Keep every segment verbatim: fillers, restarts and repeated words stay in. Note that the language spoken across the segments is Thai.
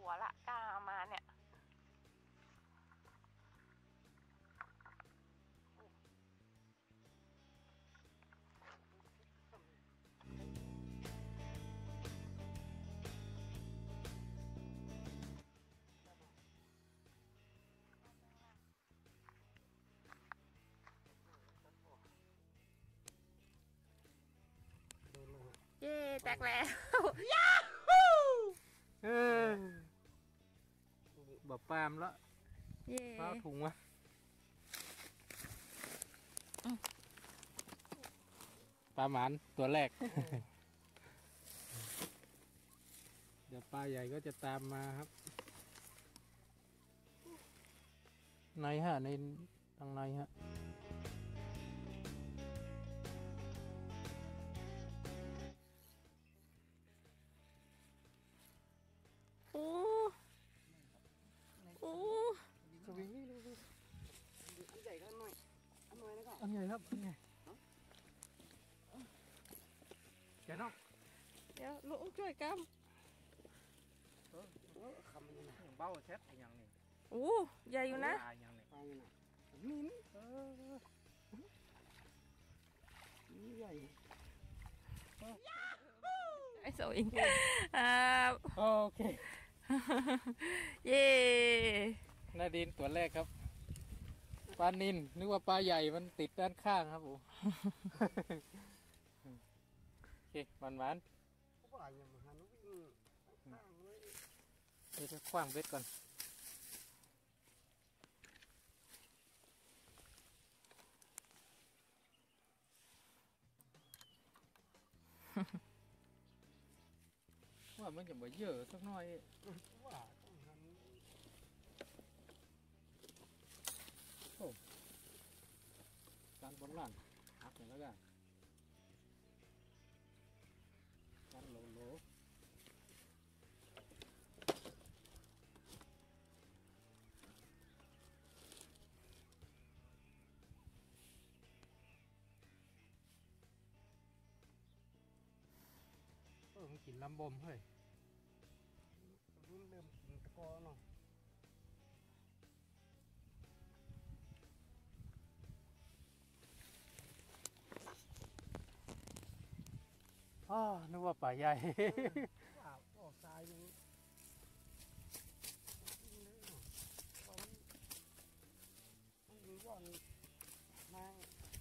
ตัวละกล้าเอามาเนี่ยเย่แตกแล้วยาฮูเออแบบปามแล้วเย่เอาถุงวะปลาหมานตัวแรก เดี๋ยวปลาใหญ่ก็จะตามมาครับในฮะในทางในฮะโอ้โอ้สวิงนี่ดูดูอันใหญ่ก็หน่อยอันหน่อยนะก็อันใหญ่ครับอันใหญ่แกน้องเดี๋ยวลุงช่วยกันเออเออคำนี้นะอย่างเบ้าเช็ดอย่างนี้โอ้ใหญ่อยู่นะอย่างนี้ไปนะมิ้นเออนี่ใหญ่ไอ้โซอิงอ่าโอเคเย่นาดินตัวแรกครับปลานินนึกว่าปลาใหญ่มันติดด้านข้างครับผมโอเคหวานหวานว่าอย่างมันหันวิ่งข้างเลยเดี๋ยวจะคว้างเบ็ดก่อนว่ามันจะมาเยอะสักหน่อยว่าต้องหันโอ้การบนล่างหักหน่อยแล้วกันการโหลโหลเออมันกินลำบมเฮ้ยรุ่นเริ่มกินตะกอเนาะอ๋อนึกว่าปลาใหญ่ว่าออกทรายยังมันมีว่อนนาง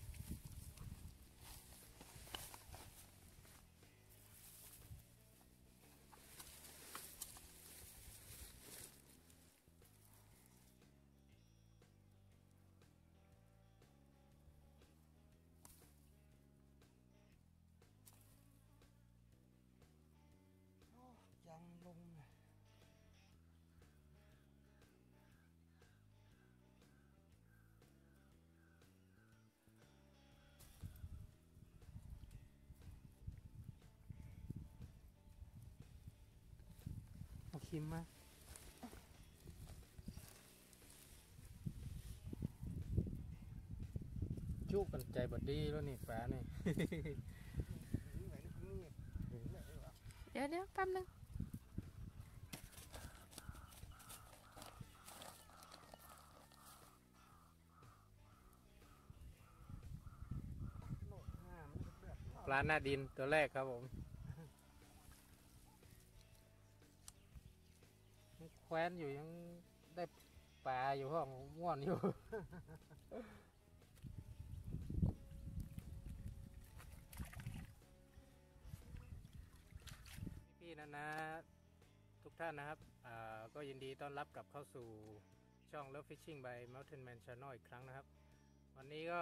ยังลงนะเอาคิมมาจุกันใจบดดีแล้วนี่ฟ้านี่เดี๋ยวเดี๋ยวแป๊บนึงปลาหน้าดินตัวแรกครับผมแคว้นอยู่ยังได้ปลาอยู่ห้องม่วนอยู่ พี่ๆนะนะทุกท่านนะครับก็ยินดีต้อนรับกลับเข้าสู่ช่อง Love Fishing by Mountain Man Channel อีกครั้งนะครับวันนี้ก็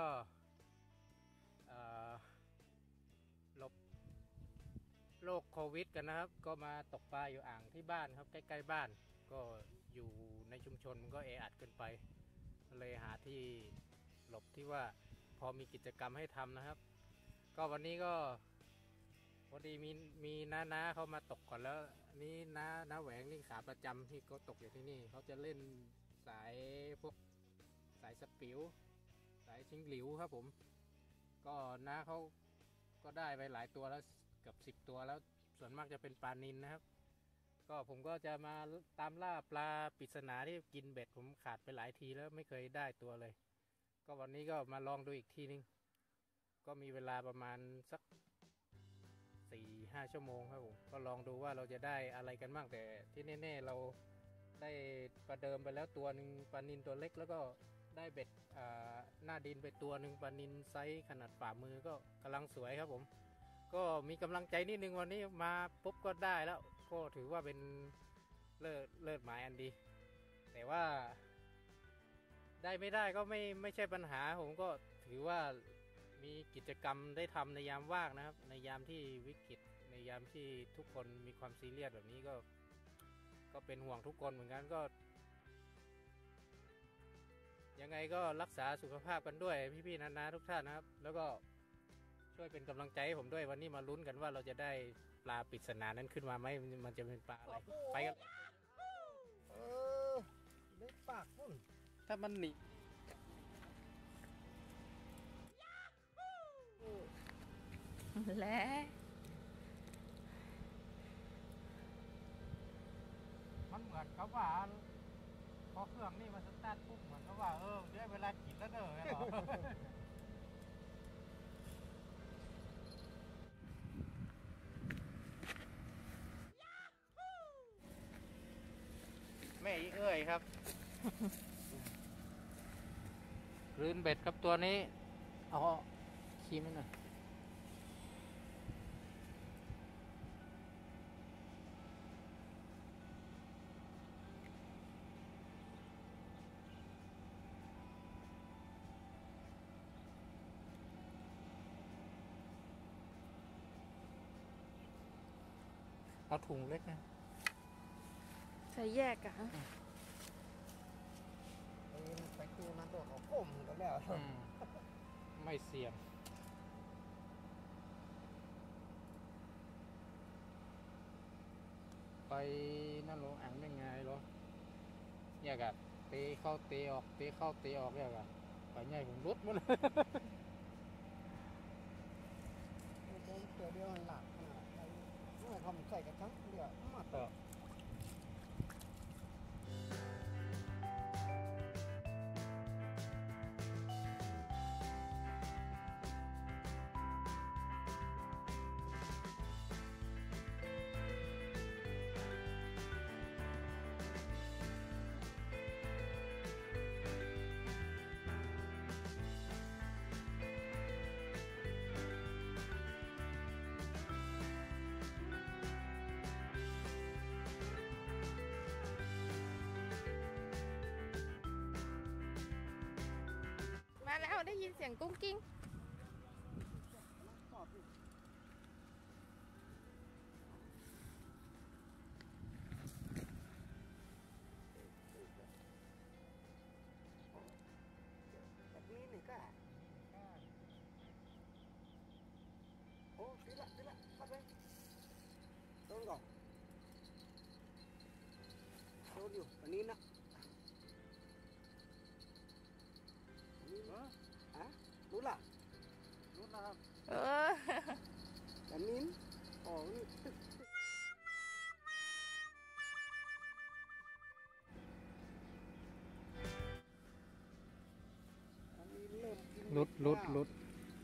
หลบโรคโควิดกันนะครับก็มาตกปลาอยู่อ่างที่บ้านครับใกล้ๆบ้านก็อยู่ในชุมชนมันก็แออัดเกินไปเลยหาที่หลบที่ว่าพอมีกิจกรรมให้ทำนะครับก็วันนี้ก็พอดีมีมีน้าน้าเขามาตกก่อนแล้วนี่น้าน้าแหวงนี่ขาประจำที่เขาตกอยู่ที่นี่เขาจะเล่นสายพวกสายสปิวสายชิงหลิวครับผมก็น้าเขาก็ได้ไปหลายตัวแล้วเกือบสิบตัวแล้วส่วนมากจะเป็นปลานิลนะครับก็ผมก็จะมาตามล่าปลาปริศนาที่กินเบ็ดผมขาดไปหลายทีแล้วไม่เคยได้ตัวเลย ก็วันนี้ก็มาลองดูอีกทีนึงก็มีเวลาประมาณสักสี่ห้าชั่วโมงครับผมก็ลองดูว่าเราจะได้อะไรกันบ้างแต่ที่แน่ๆเราได้ปลาเดิมไปแล้วตัวหนึ่งปลานิลตัวเล็กแล้วก็ได้เบ็ดหน้าดินไปตัวหนึ่งปลานิลไซส์ขนาดฝ่ามือก็กำลังสวยครับผมก็มีกำลังใจนิดนึงวันนี้มาปุ๊บก็ได้แล้วก็ถือว่าเป็นเลิศเลิศหมายอันดีแต่ว่าได้ไม่ได้ก็ไม่ไม่ใช่ปัญหาผมก็ถือว่ามีกิจกรรมได้ทำในยามว่างนะครับในยามที่วิกฤตในยามที่ทุกคนมีความซีเรียสแบบนี้ก็ก็เป็นห่วงทุกคนเหมือนกันก็ยังไงก็รักษาสุขภาพกันด้วยพี่ๆนาๆทุกท่านนะครับแล้วก็ช่วยเป็นกำลังใจให้ผมด้วยวันนี้มาลุ้นกันว่าเราจะได้ปลาปริศนานั้นขึ้นมาไหมมันจะเป็นปลาอะไรไปกันเออเล็กปากพุ่นถ้ามันหนีและมันเหมือนเขาว่าพอเครื่องนี่มันสตาร์ทปุ๊บเหมือนเขาว่าเออได้เวลากินแล้วเด้อไงหรอแม่อีเอ้ยครับรืนเบ็ดครับตัวนี้เอาขี้มันหน่อยเอาถุงเล็กนะใส่แยกอะฮะไปคือมันโดดออกก้มกันแล้วไม่เสี่ยงไปนั่นหรออ่างได้ไงหรออยากอะเตะเข้าเตะออกเตะเข้าเตะออกอยากอะไปใหญ่ผมรุดหมดเลยเดี๋ยวเดี๋ยวหลักไม่ทำใส่กระชังเดี๋ยวมาต่อมาแล้วได้ยินเสียงกุ้งกิ้งแบบนี้นี่ก็โอ้ดีละดีละปัดไปโดนก่อนโดนอยู่อันนี้นะอะรู้ล่ะรู้นะครับเอออันนี้อ๋อนี่ลุดลุดลุด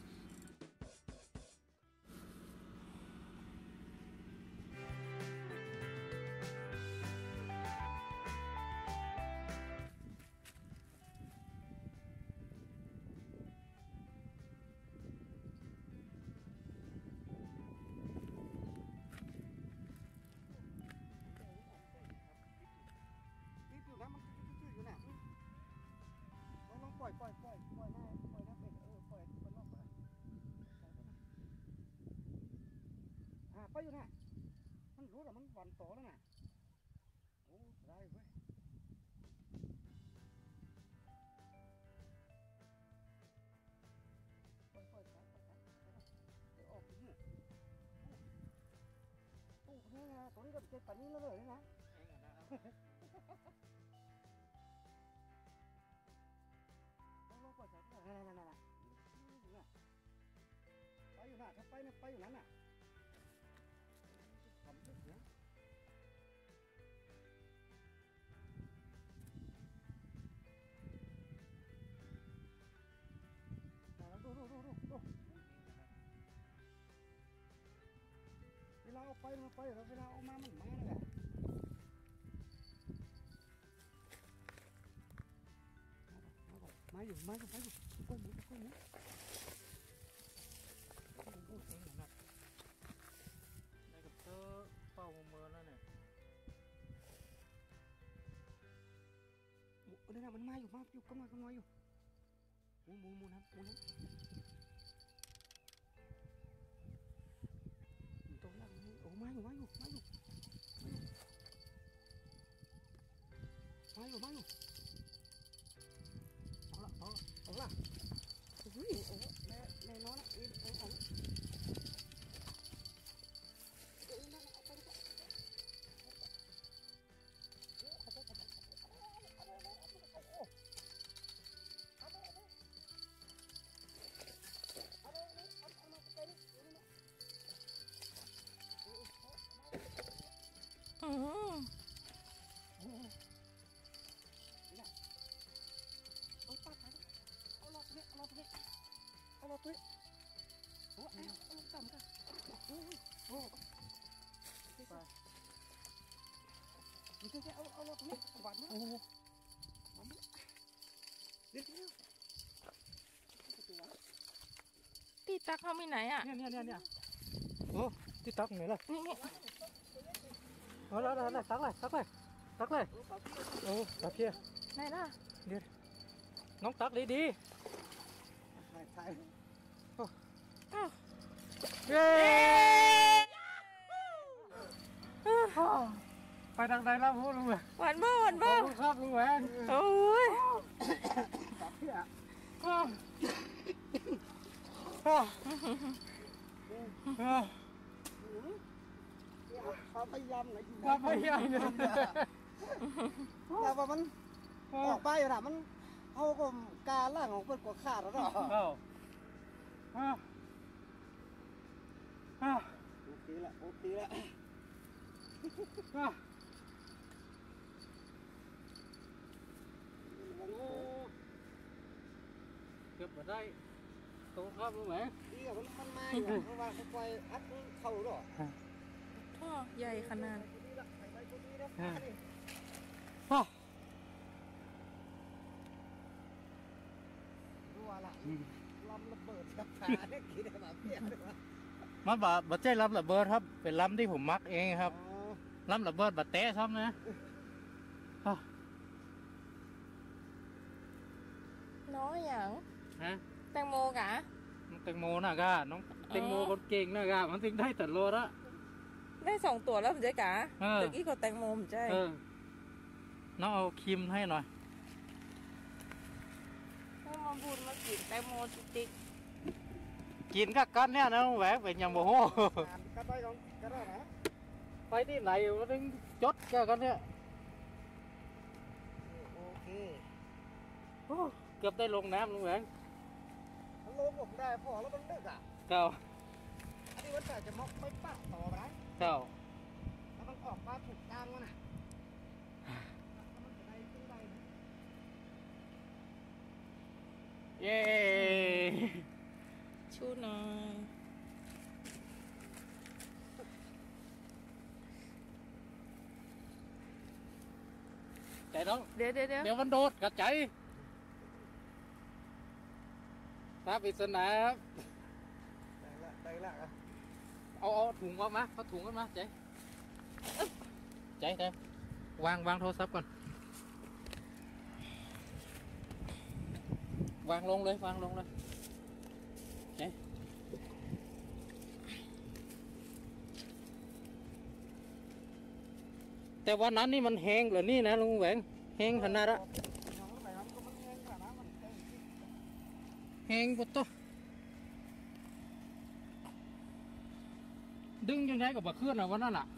ปล่อยปล่อยปล่อยปล่อยหน้าปล่อยหน้าเป็ดเออปล่อยปล่อยนอกไปอ่าไปอยู่น่ะมันรู้แล้วมันหวันต่อแล้วน่ะโอ้ได้เว้ยปล่อยปล่อยปล่อยปล่อยเดี๋ยวออกเนี่ยโอ้เนี่ยนะตอนนี้ก็เจ็บปานนี้แล้วเลยนะนั่นนั่นนั่นไปอยู่น่ะถ้าไปเนี่ยไปอยู่นั้นน่ะทำลึกนะไปมันไปแล้วเวลาออกมามันมาแล้วแหละมาอยู่มาอยู่มาอยู่ก้มหมูก้มหมูโอ้โหหนักได้กับเตอร์เป้าเมือแล้วเนี่ยหมูเดี๋ยวนะมันมาอยู่มาอยู่ก็มาก็มาอยู่หมูหมูหมูน้ำหมูน้ำอยู่ตรงนั้นโอ้มาอยู่มาอยู่มาอยู่มาอยู่มาอยู่เอาละเอาละเอาละโอ้ยโอ้แม่แม่น้องนะเอ้ยเอาเอาเอ้ยนั่นเอาไปดีกว่าเอาไปเอาไปเอาไปเอาไปเอาไปเอาไปอืมเอาปากไปเอาลอกเนี่ยเอาลอกเนี่ยเอาลอกเนี่ยโอ้เอาเอาลอกต่ำกันโอ้ยโอ้ไปมันจะเอาเอาลอกเนี่ยหวานมั้ยโอ้หวานมั้ยเดี๋ยวเดี๋ยวที่ตักเขามีไหนอ่ะเนี่ยเนี่ยเนี่ยเนี่ยโอ้ที่ตักไหนล่ะนี่นี่เอาแล้วแล้วตักเลยตักเลยตักเลยโอ้ตักเพี้ยไหนล่ะเดี๋ยวน้องตักดีดีถ่ายถ่ายอ้าวเย้ไปทางใดแล้วพูดลุงแหวนหวานบ่หวานขบ่อบคุณครับลุงแหวนโอ้ยตักเพี้ยอ้าวอ้าวอ้าวเขาพยายามไหนว่าพยายามเลยแต่ว่ามันออกไปอยู่นะมันเอาก็การล่างของเพื่อนกว่าขาดแล้วเนาะอ้าวอ้าวอ้าวโอเคละโอเคละอ้าว เก็บมาได้ตรงครับลุงแหวนดีกับมันมันมาอยู่เพราะว่าเขาปล่อยอัดเข้าหรอท่อใหญ่ขนาดอ้าวรัวละลำระเบิดกับขาเนี่ยกินแบบเพี้ยเลยวะมันบะบะเจ้ลำระเบิดครับ เป็นลำที่ผมมักเองครับลำระเบิดบะเตะซ้ำนะอ้าวน้อยอย่างฮะแตงโมกะน้องแตงโมน่ะกะน้องแตงโมคนเก่งน่ะกะมันถึงได้ตัดโลละได้สองตัวแล้วผมใจกะเออเมื่อกี้ก็แตงโมผมใจเออน้องเอาครีมให้หน่อยถ้ามาบุญมากินแตงโมติ๊กกินกับกันเนี่ยนะแหวกเป็นยังโมโหก็ได้ของก็ได้นะไปที่ไหนมันถึงจดแกกันเนี่ยโอเคโอ้เกือบได้ลงน้ำลุงแหวงมันลงผมได้พอแล้วมันดึกอ่ะเก้าอันนี้มันแต่จะมอกไม่ปักต่อไปเก้าแล้วมันออกมาถูกทางมันอ่ะมันจะได้ขึ้นได้นะเย้ชูหน่อยใจน้องเดี๋ยวเดี๋ยวเดี๋ยวเดี๋ยวมันโดดกระจายพระปริศนาครับได้ละได้ละอ่ะเอาเอาถุงออกมาเอาถุงกันมาใจใจใจวางวางโทรศัพท์ก่อนวางลงเลยวางลงเลยใจแต่วันนั้นนี่มันแห้งเหรอนี่นะลุงแหวงแห้งขนาดละน้องไปครับก็มันแห้งขนาดนั้นมันแห้งแห้งปุ๊บตัวดึงยังไงกับบะเคลื่อนอ่ะวันนั้นอ่ะ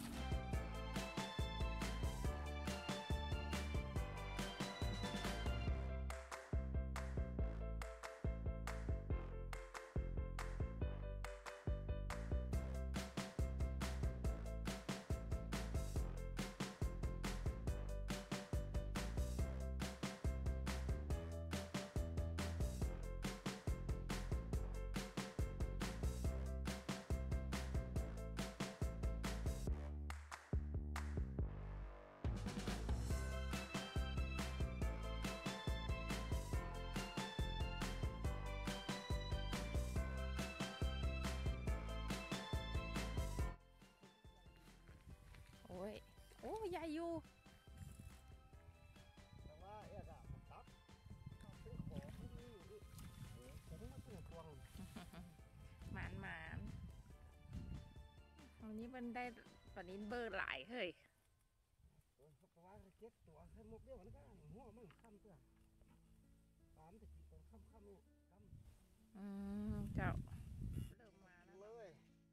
นี้มันได้ปลานินเบอร์หลายเฮ้ยโอ้ยเขาบอกว่าเจ็ดตัวให้หมกเดียวกันก็หัวมันค่ำเพื่อตามแต่กี่ตัวค่ำค่ำนี่ค่อืมเจ้าเริ่มมาแล้วำเลย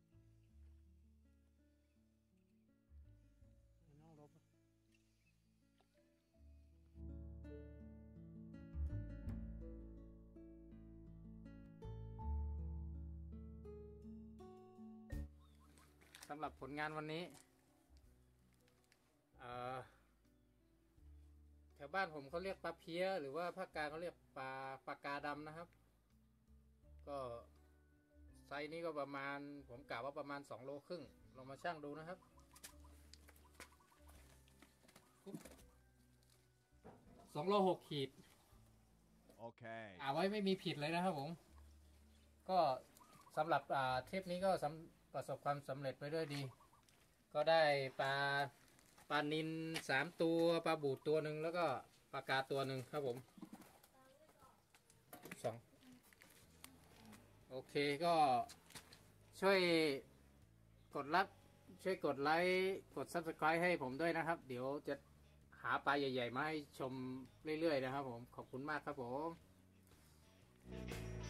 น้องรบสำหรับผลงานวันนี้เอ่อแถวบ้านผมเขาเรียกปลาเพี้ยหรือว่าภาคกลางเขาเรียกปลาปลากาดำนะครับ ก็ไซส์นี้ก็ประมาณผมกะว่าประมาณสองโลครึ่งลองมาชั่งดูนะครับสองโลหกขีด Okay. อ่าไว้ไม่มีผิดเลยนะครับผม ก็สำหรับอ่าทริปนี้ก็สำประสบความสำเร็จไปด้วยดี ก็ได้ปลาปลานิลสามตัวปลาบูดตัวหนึ่งแล้วก็ปลากาตัวหนึ่งครับผมสองโอเคก็ช่วยกดรับช่วยกดไลค์กด ซับสไครบ์ ให้ผมด้วยนะครับ เดี๋ยวจะหาปลาใหญ่ๆมาให้ชมเรื่อยๆนะครับผม ขอบคุณมากครับผม